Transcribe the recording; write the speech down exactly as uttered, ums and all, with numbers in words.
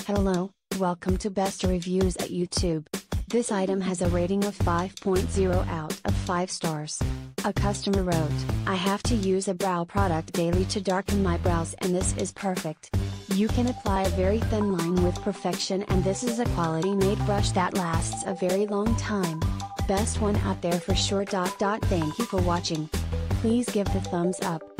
Hello, welcome to Best Reviews at YouTube. This item has a rating of five point zero out of five stars. A customer wrote, "I have to use a brow product daily to darken my brows and this is perfect. You can apply a very thin line with perfection and this is a quality made brush that lasts a very long time. Best one out there for sure. Thank you for watching. Please give the thumbs up.